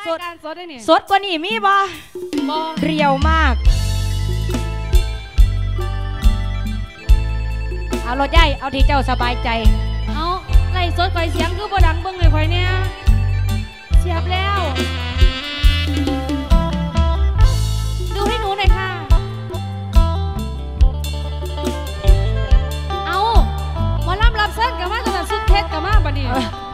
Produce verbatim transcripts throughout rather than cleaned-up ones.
สดสดได้เนี่ยสดกว่านี่มีบ่บ่เรียวมากเอารถใหญ่เอาที่เจ้าสบายใจเอาไล่สดไฟเสียงคือบ่ดังเบิ่งเลยไฟเนี่ยเสียบแล้วดูให้หนูหน่อยค่ะเอาหมอลำรับเส้นกับมาตลาดสุดเพชรกับมาบัดนี้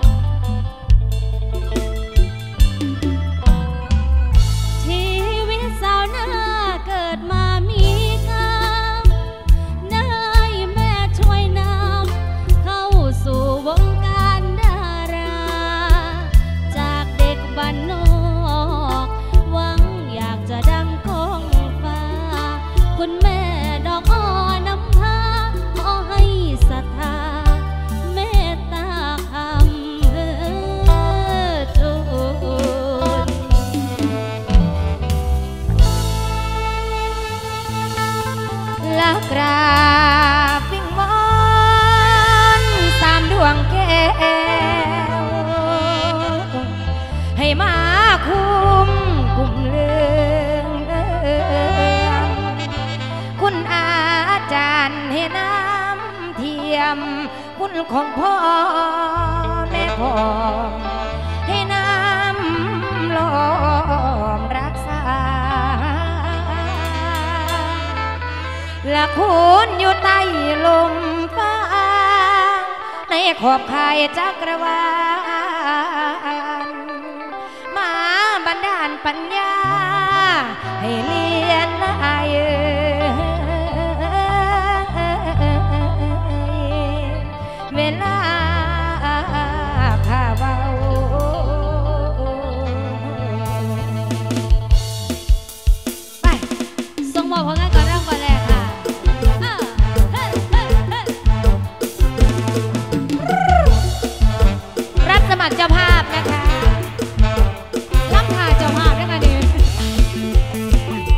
ชีวิตสาวนาเกิดมามีกรรมนายแม่ช่วยนำเข้าสู่วงการดาราจากเด็กบ้านนอกหวังอยากจะดังก้องฟ้าคุณแม่ดอกอ้อนำพาขอให้ศรัทธาเมตตาคำเอ่ยทูลและกราบวิงวอนสามดวงแก้วให้มาคุ้มกุมเลืองคุณอาจารย์ให้น้ำเทียมคุณของพ่อแม่พ่อให้น้ำล้อมรักษาและคุณอยู่ใต้ลมฟ้าในขอบข่ายจักรวาลมาบันดาลปัญญาให้เรียนนายเวลาข้าเบาไปส่งบอกผลงานก่อนเริ่มก่อนแรกค่ะรับสมัครเจ้าภาพนะคะรับถ่ายเจ้าภาพได้ไหมเนี่ย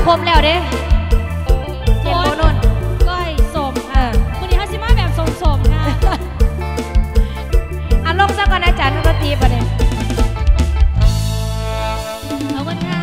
ครบแล้วเด้เจนโบนนก้อยสมค่ะวันนี้ฮัสิมาแบบสมสมค่ะอ่ะลงซะก่อนอาจารย์ดนตรีประเด็นเอาวันค่ะ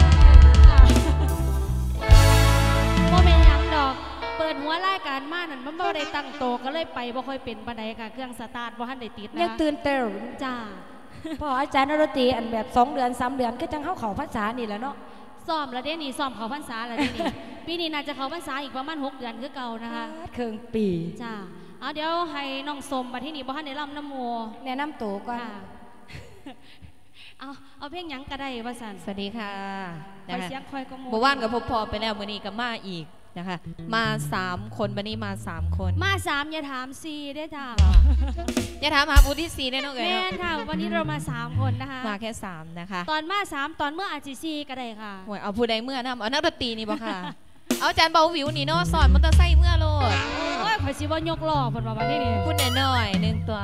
โมเมนต์ยังดอกเปิดหัวรายการมานั่นมันไม่ได้ตั้งโตก็เลยไปบ่ค่อยเป็นบันไดค่ะเครื่องสตาร์ทบ่ทันได้ติดนะยังตื่นเต้นจ้าพออาจารย์ดนตรีอันแบบสองเดือนสามเดือนก็จังเข้าเขาภาษานี่แหละเนาะซ้อมแล้วเด้นี่ซ้อมเขาพรรษาแล้วเด้นี่ปีนี้น่าจะเขาพรรษาอีกประมาณหกเดือนคือเก่านะคะครึ่งปีจ้าเอาเดี๋ยวให้น้องสมมาที่นี่บ่ทันได้รำน้ำมัวแนะนำตัวก่อนเอาเอาเพลงยังก็ได้ว่าสันสวัสดีค่ะคอยเสียงคอยก็โมบัวว่านกับพบพอไปแล้ววันนี้กับมาอีกนะคะมาสามคนวันนี้มาสามคนมาสามอย่าถามซีได้จ้าอย่าถามหาผู้ที่สี่ได้น้องเอ๋ยแม่ค่ะวันนี้เรามาสามคนนะคะมาแค่สามนะคะตอนมาสามตอนเมื่ออาจีซีก็ได้ค่ะหวยเอาผู้ใดเมื่อนำเอานักดนตรีนี่บ่ค่ะเอาจานเบาวิวนี่เนาะสอนมอเตอร์ไซค์เมื่อโลดโอ้ยขอชิว่ายกล้อผลมาวันนี้นี่พูดหน่อยหนึ่งตัว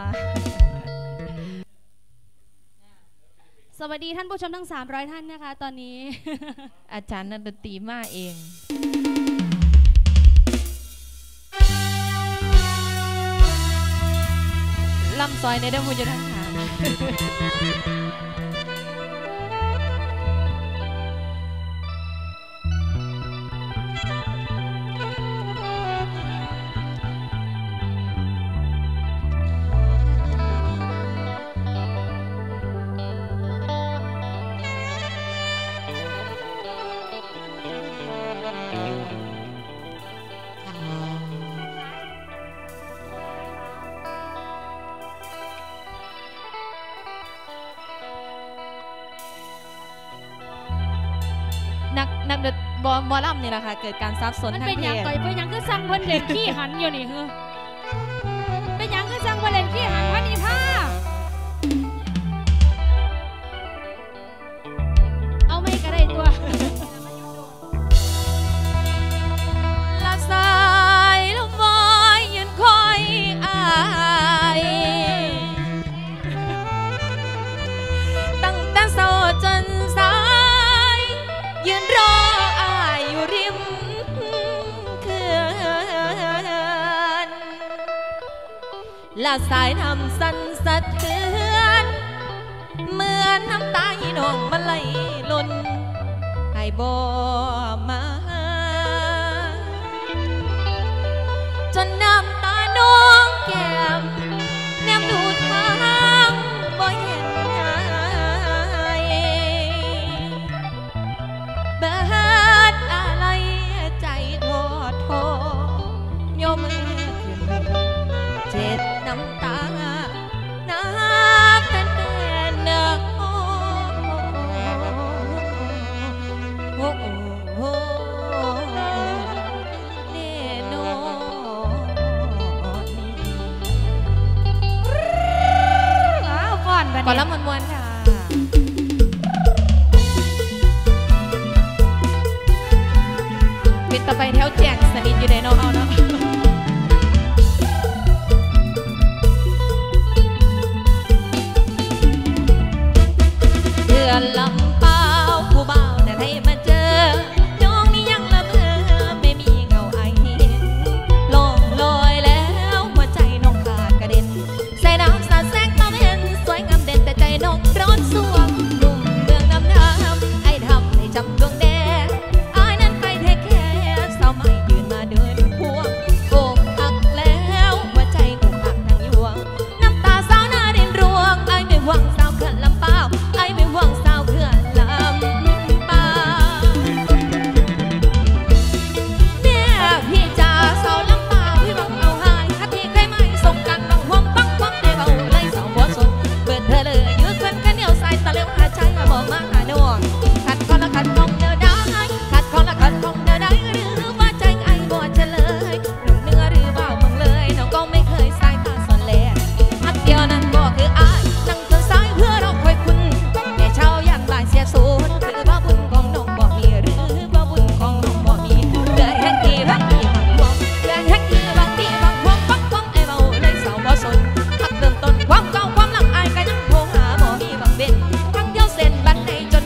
สวัสดีท่านผู้ชมทั้งสามร้อยท่านนะคะตอนนี้อาจารย์นักดนตรีมาเองลำซอยในเด้อพูดอยู่ทางขานักนักดนบอลบอลล่ำนี่แหละค่ะเกิดการซับซ้อนทางเพศเป็นยังไงเป็นยังก็สั่งเพิ่นเล่นขี้หันอยู่นี่เหรอเป็นยังก็สั่งเพิ่นเล่นขี้หันพันอีผ้าเอาไม่ก็ได้ตัวละสายลมวอยยืนคอยอายตั้งแต่เช้าจนสายยืนรออายอยู่ริมเขื่อนละสายทำสั่นสะเทือนเหมือนน้ำตาหนองมันไหลล้นให้บ่มาจนน้ำตาน้องแก้มแนมดูทางบ่เห็นเบิดอะไรใจโทษโทยมขึ้นเจ็ดน้ำตาน้ำเป็นแดนเนื้อโอ้โอ้โอ้เนโนนี่อ้าวก่อนบัดนี้ก่อนละมวนๆค่ะปิดต่อไปแถวแจกสนิทอยู่ในน้องเอาเนาะเดือนลำเปล่าผู้บ่าวแต่ให้มาเจอน้องนี่ยังละเมอไม่มีเงาไอเห็นลงลอยแล้วหัวใจน้องขาดกระเด็นใส่น้ำสาดแสงตาเห็นสวยงามเด่นแต่ใจน้องร้อนส่วงหนุ่มเมืองน้ำน้ำไอ้ทำให้จำดวงแดงอ้ายนั้นไปเทคแคร์สาวไม่ยืนมาเดินพวงโกกหักแล้วหัวใจอกหักทางยวงน้ำตาสาวหน้าเด่นรวงไอ้ไม่หวังสาวเขื่อนลำเปล่าไอ้ไม่หวังสาวเขื่อนลำเปล่าเนี่ยพี่จ๋าสาวลำเปล่าพี่หวังเอาหายถ้าที่ใครไม่ส่งกันบังห่วงปังปังได้เบาไล่สาวบัวสนเปิดเธอเลยยืดเพื่อนกันเหนียวใส่ตะเลี้ยวหาใจมาบอกมาหาหน่วงขัดคอละขัดของเดินได้ขัดคอละขัดของเดินได้หรือว่าใจไอ้บ่เฉลยหนุ่มเนื้อหรือว่ามึงเลยน้องก็ไม่เคยสายตาสอนแลพักเดียวนั้นบอกคืออ้ายนั่งจนสายเพื่อเราคอยคุณแม่เช่ายันบ้านเสียสูญหรือว่าบุญของน้องบ่มีหรือว่าบุญของน้องบ่มีเดือดแห่งที่รักที่บังหวงเดือดแห่งที่รักที่บังหวงปักปังไอ้เบาเลยสาวบ่สนพักเติมต้นความเก่าความหลังอายก็ยังโทรหาบ่มีบังเบ็นทั้งเดียวเส้นบันในจ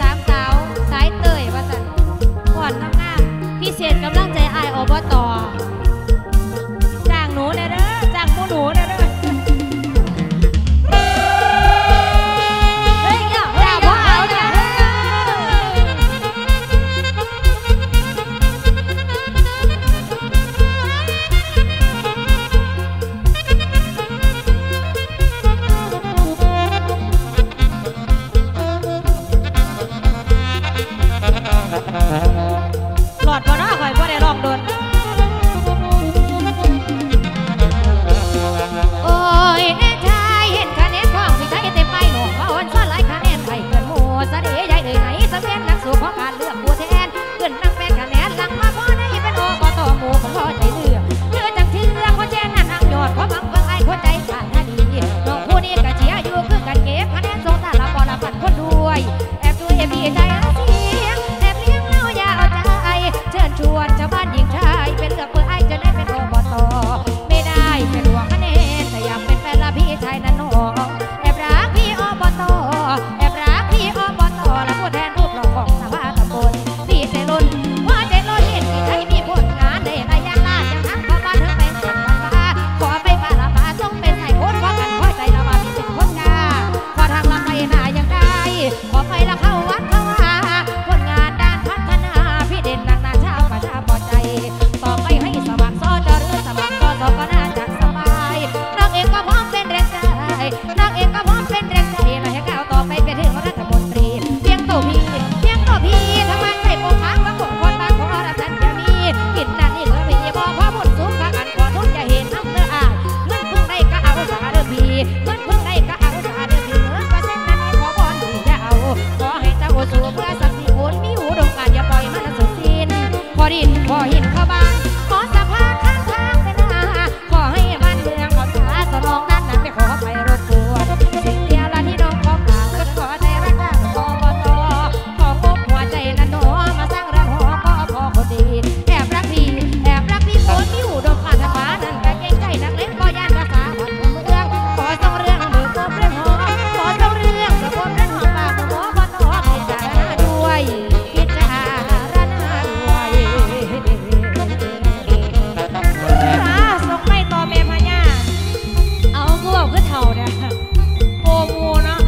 ามสาวสายเตยว่าสันก่อนงามๆพิเศษกำลังใจอายอบตจ้างหนูเลยเด้อจ้างหมูหนูเลยเด้อเฮ้ยอย่าอย่าบ่เอาจ้ะหลอดบ่เนาะข่อยบ่ได้ลองโดนโอ้ยแน่ชายเห็นคะแนนของพี่ชายเต็มไปหนวกมาอ่อนซ้อนหลายคะแนนไทยเกินหมู่ซะเดยใหญ่เอ่ยไหนสะเวียนนักสู้ของการเลือกผู้แทนเกินนักเป็นคะแนนหลังมาพอได้เป็นอบตหมู่ของพ่อใจเลือกเลือกจังที่เลือกคนแจ้งนั่นอังยอดเพราะบังเบิ่งไอ้คนใจขาดท่าดีน้องผู้นี้ก็เชียร์อยู่คือกันเก็บคะแนนส่งตาละบอละปัดคนด้วยแอบด้วยพี่ใจเสียงแอบเลี้ยงเล่าอย่าเอาใจเชิญชวนชาวบ้านหญิงชายเป็นเลือกเพื่อไอ้จะได้เป็นอบตไม่ได้เป็นหลวงคะแนนแต่อยากเป็นแฟนละพี่ชายนั่นน้องแอบรักพี่อบตแอบรักพี่อบตและผู้แทนรูปหล่อของสภาตำบลพี่ใจล้นว่าใจล้นเห็นพี่ชายมีผลงานได้ระยะลาดยังทั้งเข้าบ้านทั้งเป็นสันปันฟ้าขอไปป้าละป้าต้องเป็นไห้คนขอกันขอใจละว่าพี่เป็นคนงาขอทางละไปหน้ายังได้ขอไปละเข้าวัดเข้าว่าผลงานด้านพัฒนาพี่เด่นนักหนาชาวประชาพอใจต่อไปให้สมัครซอจอหรือสมัครกสก็น่าจะสบายนักเอกก็พร้อมเป็นแรงใจนักเอกก็พร้อมเป็นแรงใจและให้ก้าวต่อไปเป็นถึงรัฐมนตรีเพียงตัวพี่เพียงตัวพี่ทำไมใส่โปกค้างบางคนคนบ้านของเราท่านจะมีกินนั่นนี่ก็พี่บอกเพราะบุญสูงกะอันขอทุนอย่าเห็นน้ำเนื้ออ่างเงินพึ่งได้ก็เอาสาเดือพี่เงินพึ่งได้ก็เอาสาเดือพี่เงินว่าเส้นนั้นขอบอลที่จะเอาขอให้เจ้าสู่เพื่อสักสี่คนมีหูดงการอย่าปล่อยมันสุดสิ้นพอดินพอหินเข้าบ้านขอสะพานข้างทางเป็นหน้าขอให้บ้านเมืองขอสาสนองด้านนั้นไม่ขอไปรบกวนสิ่งเดียวละที่น้องขอกราบก็ขอใจรักด้านอบตของงบหัวใจนั้นหนอมาสร้างเรือนหอก็พอคนดีแอบรักพี่แอบรักพี่คนมีหูดงการทำบ้านนั่นแต่เก่งใจนักเล่นก็ย่านภาษาบัดเมืองขอส่งเรื่องเบิกตัวเรื่องหอขอส่งเรื่องสะบนเรื่องหอปากหมอบตพิจารณาด้วยพิจารณาด้วยส่งไม่ต่อเมพญาเอากูบอกคือเถ่าเนี่ยโอมูเนาะ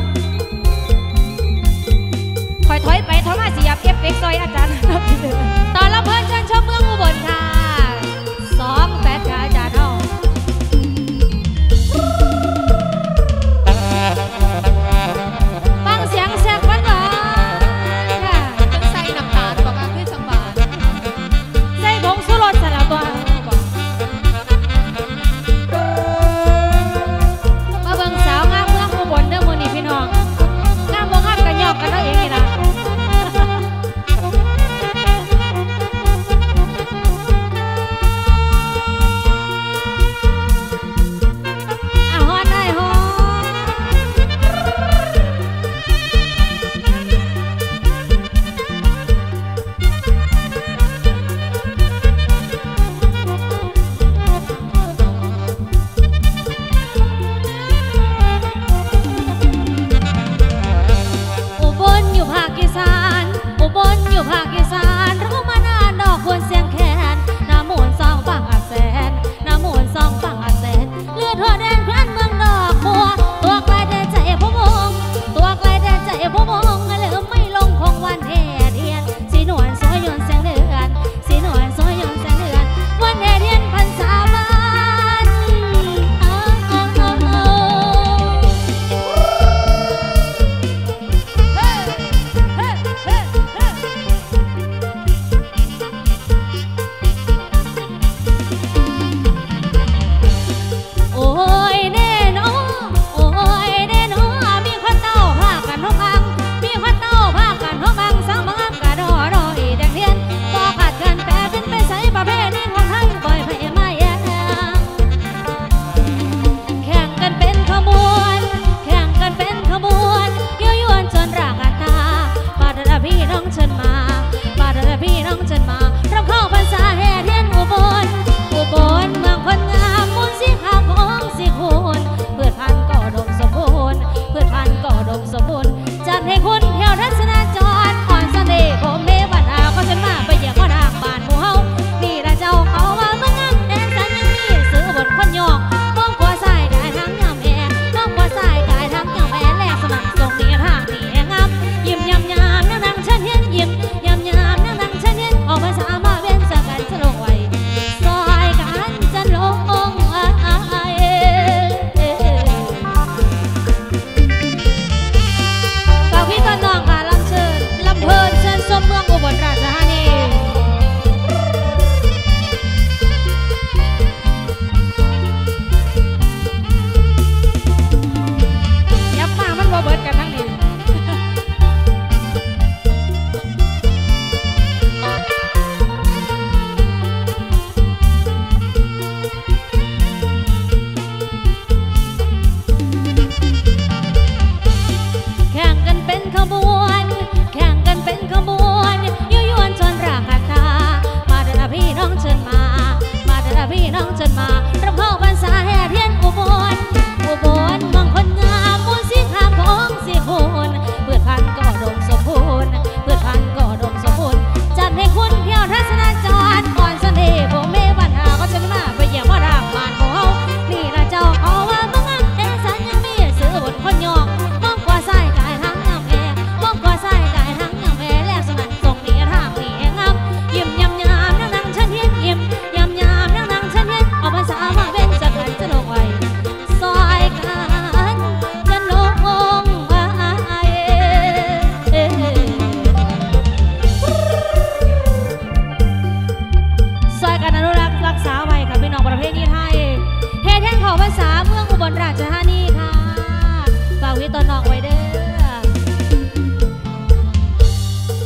คอยถอยไปถอยมาเสียบเก็บเฟกซอยอาจารย์ตอนรับเพื่อนเชิญชมเมืองอุบลค่ะสองแปดค่ะอาจารย์เอาฟังเสียงแซกวันหวานค่ะใส่น้ำตาลบอกว่าคือสังบาทใส่ผงสุรสสลับตัวมาเบิ่งสาวงามเมืองอุบลเด้อมื้อนี้พี่น้องงามบ่งามก็ยอกกันเอาเองนี่ล่ะ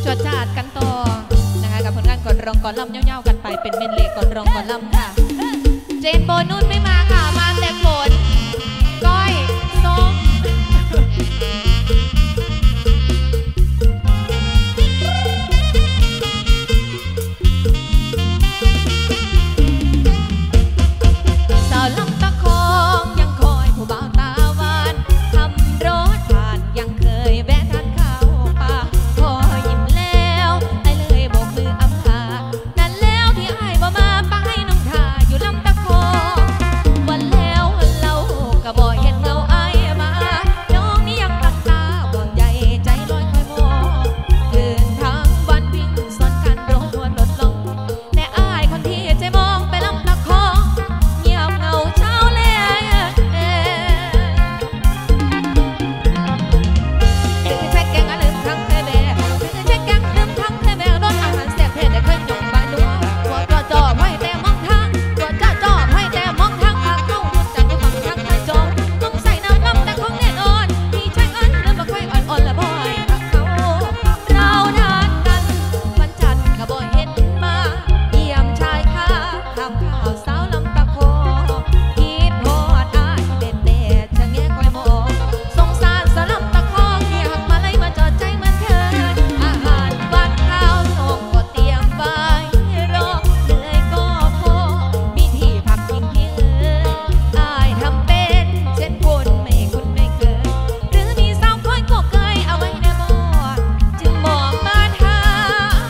จดจาดกันต่อนะคะกับผลงานก่อนรองก่อนลำเย้าๆกันไปเป็นเมนเล่ก่อนรองก่อนลำค่ะเจนโบนุ่นไม่มาค่ะมาแต่ฝนก้อยส้มสาวลำตะคองยังคอยผู้บ่าวตาหวานทำรถผ่านยังเคยแวะทานข้าวป่าพอยิ้มแล้วไอ้เลยโบกมืออำลานั่นแล้วที่ไอ้บ่มาไปน้องท่าอยู่ลำตะคองวันแล้วเราก็บ่เห็นเงาไอ้มาน้องนี่ยังตั้งตาบ่ใหญ่ใจลอยคอยมองคืนทั้งวันวิ่งสวนกันรถนวลลดลงแต่ไอ้คนที่ใจมองไปลำตะคองเงียบเงาเช้าแลถึงแพ็กแกงลืมทั้งเคยแบกถึงแพ็กแกงลืมทั้งเคยแบกรถอาหารแซ่บเผ็ดแต่เคยหยงบ้านดัวตัวจ่อจ่อไว้แต่มองทางตัวจ่อจ่อไว้แต่มองทางอาเข้าดุดจากฝั่งทางไทยจงต้องใส่น้ำลำแต่คงแน่นอนที่ใช้เอิญเดินมาค่อยอ่อนอ่อนละบ่อยทักเขาเรานานกันวันจันทร์ก็บ่เห็นมาเยี่ยมชายคาทำข่าวสาวลำตะโคคิดพอดอ้ายเด็ดเด็ดชะแงะคอยมองสงสารสาวลำตะโคที่หักมาเลยมาจอดใจเหมือนเธออาหารบ้านข้าวน้องก็เตรียมไว้รอเหนื่อยก็พอมีที่พักพิงที่เอ่ยอายทำเป็นเช่นคนไม่คุ้นไม่เคยหรือมีสาวคอยก็เคยเอาไว้ในหม้อจึงบอกมาทาง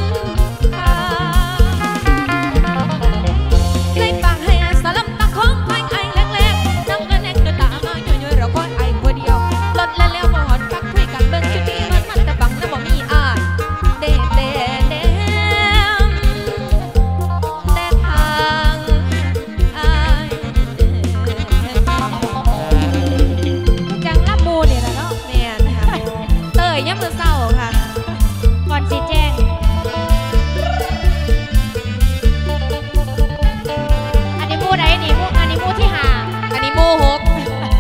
เลยปากให้สาวลำตะโคงควายไอ้เล็กๆน้ำเงินแดงก็ตามมาย่อยๆเราคอยไอ้คนเดียวลดแล้วแล้วบ่หอนพักคุยกันเบิ่งชุดนี้มันมันแต่ฟังแล้วบ่มีอายเด็ดเด็ดเด็ดแต่ทางอายจังลำมูนี่แหละเนาะแม่นค่ะเตยยามมื้อเช้าค่ะก่อนสิแจ้งอันนี้หมู่ใดนี่หมู่อันนี้หมู่ที่ห้าอันนี้หมู่หก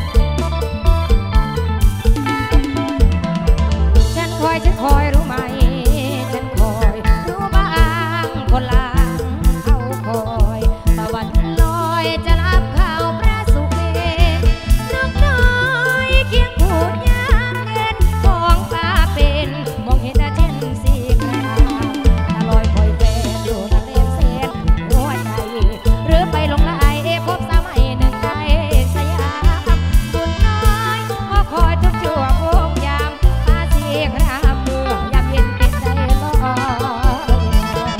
ฉันคอยฉันคอยรู้ไหมฉันคอยรู้บ้างคนหลังเขาคอยตะวันลอยจะรับข่าวพระสุเมธนกน้อยเคียงคูดยามเย็นมองฟ้าเป็นมองเห็นเช่นสีครามตะลอยคอยแฟนอยู่ทะเลเส้นหัวใจหรือไปลงไหลพบสาวใหม่หนึ่งใจสยามบุญน้อยพอคอยทุกชั่วโมงยามฟ้าสีครามเมื่อยามเย็นเป็นใจลอย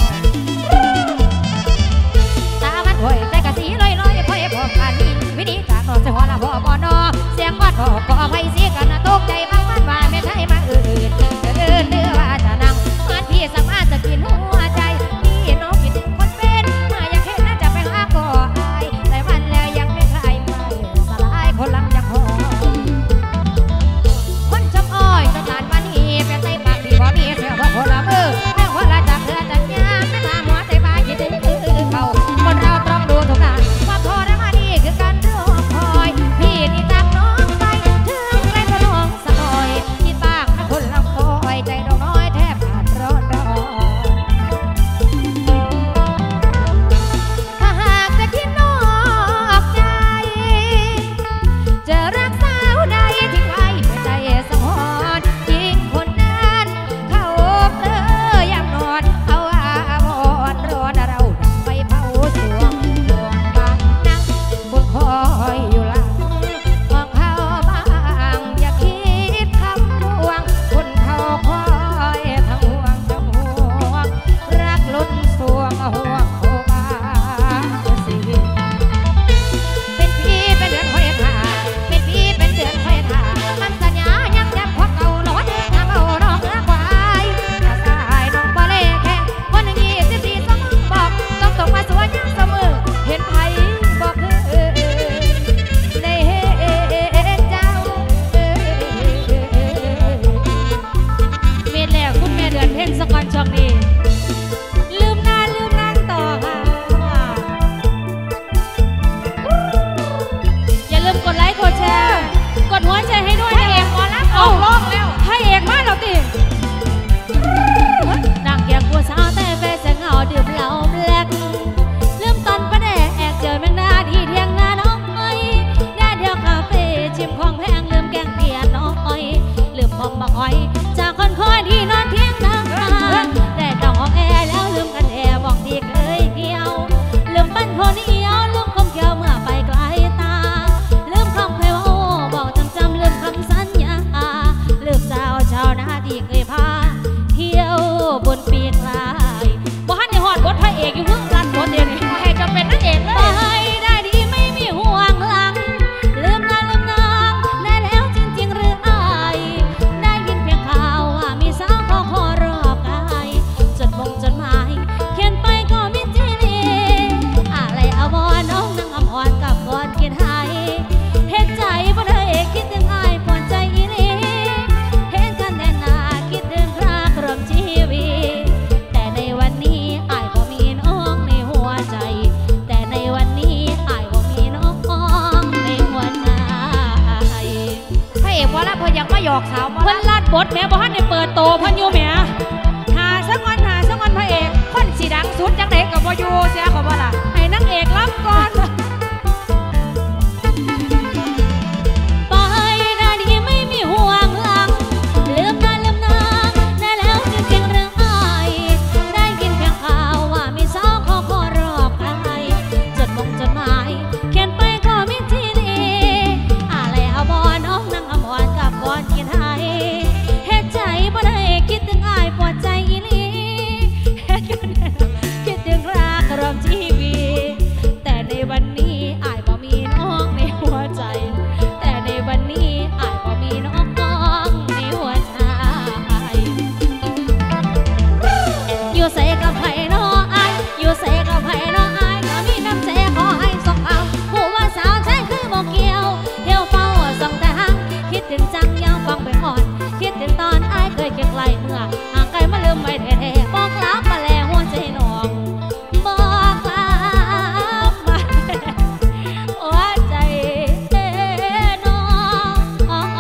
ตามันหวยแต่กะสีลอยลอยคอยพบกันวิธีจากนอนจะหัวละพ่อบ่นอเสียงวัดพ่อก็ไพ่เสียกันตกใจบางวันว่าไม่ใช่มาอื่นจะเดินเรือว่าจะนั่งมันพี่สามารถจะกินหัวใจพี่น้องกินคนเป็นมาอยากเห็นน่าจะไปหาก็อายแต่วันแล้วยังไม่ใครไม่สลายคนลังยังหอคนจำอ้อยสถานวันนี้เป็นไต้ปากที่บ่มีเสือบ่คนละมือแม่คนละจับเรือจับยามไม่ตามหัวใจบ้าคิดถึงคือเขาคนเราต้องดูทุกด้านว่าพอได้มาดีคือการรอคอยพี่นี่จากน้องไปถึงไรก็น้องสักหน่อยคิดบ้างนะคนละคอยใจดอกน้อยแทบขาดร้อนร้อนถ้าหากจะคิดนอกใจจะรักสาวใดที่ใครไม่ใจสมอนยิ่งคนนั้นเขาเพ้อยังนอนเอาอาวรณ์ร้อนเราดังไฟเผาสวงดวงบางนั่งบนคอยอยู่หลังมองเขาบ้างอย่าคิดคำห่วงคนเขาคอยทั้งห่วงทั้งห่วงรักล้นสวงห่วงเขาบ้างสิเป็นพี่เป็นเดือนคอยท่าเป็นพี่เป็นเดือนคอยท่ามันสัญญายังแนบควักเอาหลอดน้ำเอาน้องเนื้อควายถ้าสายน้องบ่เล่แค่คนหนึ่งยี่สิบสี่สมองบอกต้องส่งมาสวยยังเสมอเห็นไผบอกเธอได้เห็นเจ้าเมียแล้วคุณแม่เดือนเพ่งสกอนช่องนี้ลืมหน้าลืมนั่งต่อค่ะอย่าลืมกดไลค์กดแชร์กดหัวใจให้ด้วยนะเอกหมอลำออกโลกแล้วให้เอกมาแล้วติบนปีกลายบ่ฮันได้ฮอดบทพระเอกอยู่เพิ่งรันบทเดียวนี่ขอให้จะเป็นนางเอกเลไปยได้ดีไม่มีห่วงหลังลืมนานลืมนางได้แล้วจริงๆหรืออายได้ยินเพียงข่าวว่ามีสาวขอขอรอบกายจดมงจดหมายเขียนไปก็มิจิลีอะไรอาวรน้องนางอมรกับกอดกินให้เห็นใจบ่ได้คิดถึงอายปวดใจอีลีเห็นกันแต่หน้าคิดถึงรักรวมชีวิตแต่ในวันนี้อายก็มีน้องในหัวใจแต่ในวันนี้อายก็มีน้องในหัวใจพระเอกว่าละเพิ่นยังมาหยอกสาวมาเพิ่นลาดบทแม่บ่ทันได้เปิดโตเพิ่นอยู่แหม่หาสักวันหาสักวันพระเอกคนสีดังสุดจังไดกับบ่อยู่เสียเขาบ่ล่ะให้นางเอกรับก่อนไปได้ดีไม่มีห่วงหลังลืมนานลืมนางได้แล้วจริงๆหรืออายได้ยินเพียงข่าวว่ามีสาวขอขอรอบกายจดมงจดหมายเขียนไปก็มิทีดีอะไรเอาบ่น้องนางอมรกับกอดกินให้เฮ็ดใจบ่ได้คิดถึงอายปวดใจอีหลีเฮ็ดกันแน่คิดถึงรักรวมชีวิตแต่ในวันนี้อายบ่มีน้องในหัวใจแต่ในวันนี้อายบ่มีน้องในหัวใจอยู่ใส่กับไผน้ออายอยู่ใส่กับไผน้ออายก็มีน้ำใจขอให้ส่งเอาผู้ว่าสาวใช้คือบ่เกี่ยวเที่ยวเฝ้าส่องแต่หางคิดถึงจังยังฟังไปอ่อนคิดถึงตอนอายเคยเคียงไกลเมื่อห่างไกลมาลืมไม่แท้ๆบอกลามาแล้วหัวใจน้องบอกลามาหัวใจน้อง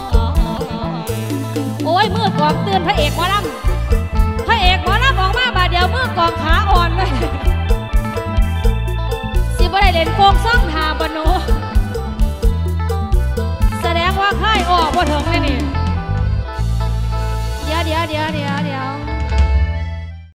โอ้ยมือกองเตือนพระเอกหมอลำพระเอกหมอลำออกมาบาดเดียวมือกองขาอ่อนเลยสิบ่ได้เล่นโกงซ่องหาบโนแสดงว่าค่ายออกบ่ถึงเลยนี่